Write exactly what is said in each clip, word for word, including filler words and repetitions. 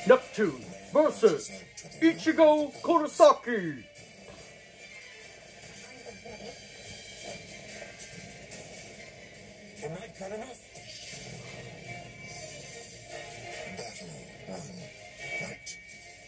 Neptune versus Ichigo Kurosaki. Am I good enough? Battle one. Fight.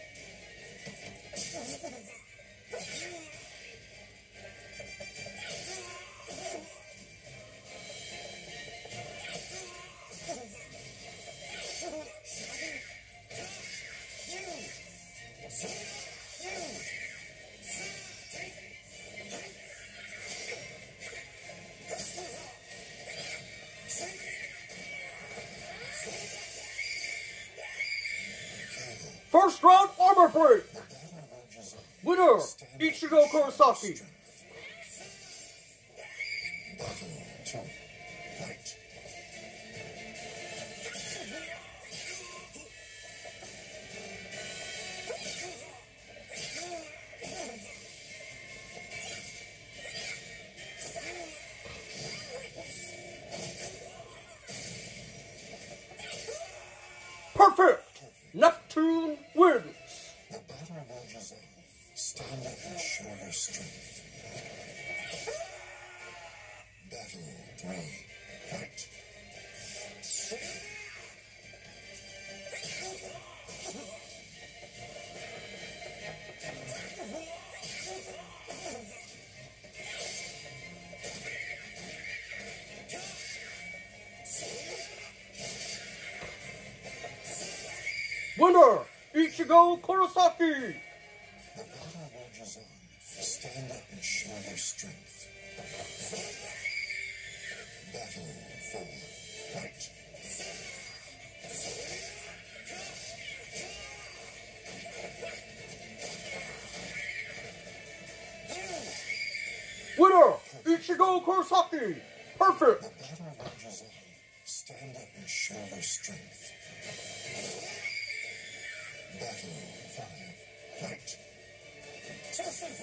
First round armor break. Winner, Ichigo Kurosaki. Battle two. Fight. Perfect. Neptune wins. The battle rages on. Stand up and show your strength. Battle three. Fight. Winner, Ichigo Kurosaki. The battle rages on. Stand up and show your strength. Battle four. Fight. Winner, Ichigo Kurosaki. Perfect. The battle rages on. Stand up and show your strength. Battle five. Fight. Too simple.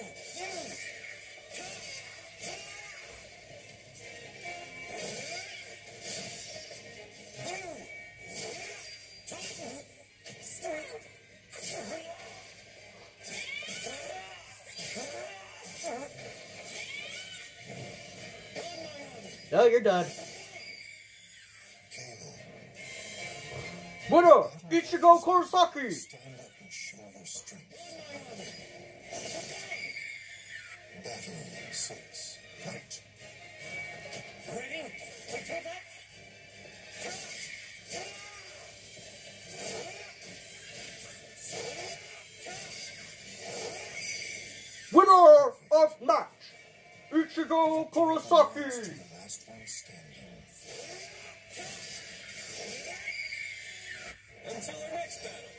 No, you're done. K O. Winner, Ichigo Kurosaki. Stand up and show your strength. Battle six. Fight. Ready? Winner of match, Ichigo Kurosaki. Last one standing. Until our next battle.